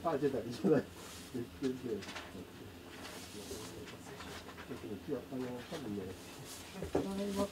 あ、出たりじゃない。全然。多分ね、これは